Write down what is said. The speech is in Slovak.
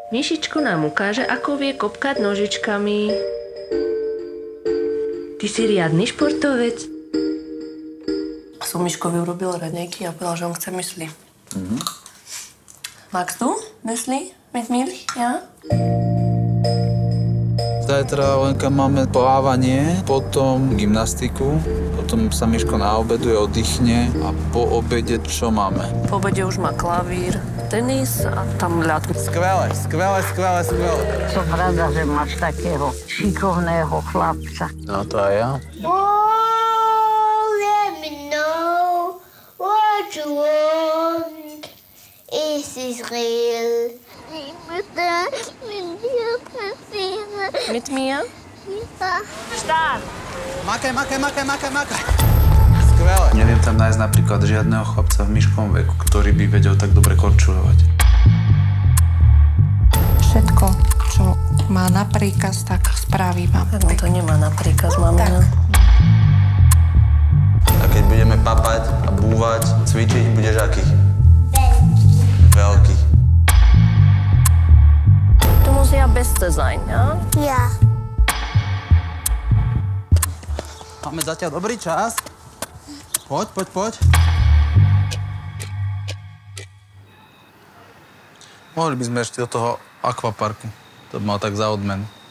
Myšičko nám ukáže, ako vie kopkať nožičkami. Ty si riadny športovec. Som Myškovi urobil raňajky a povedal, že on chce mysli. Magst du mysli mit Milch? Ja? Zajtra Lenka máme plávanie, potom gymnastiku, potom sa Myško naobeduje, oddychne a po obede čo máme? Po obede už má klavír, tenis a tam ľad. Skvelé. Som rada, že máš takého šikovného chlapca. No to aj ja. Oh, let me know what you want. Is this real? Mit mir? Start! Makaj. Skvelé. Neviem tam nájsť napríklad žiadneho chlapca v Myškovom veku, ktorý by vedel tak dobre korčulovať. Všetko, čo má na príkaz, tak spraví vám. Tak on to nemá na príkaz, mamina. A keď budeme papať a búvať, cvičiť, budeš aký? Veľký. Du musst ja Beste sein, ja? Ja. Máme zatiaľ dobrý čas. Poď. Mohli by sme ešte do toho akvaparku. To by mal tak za odmenu.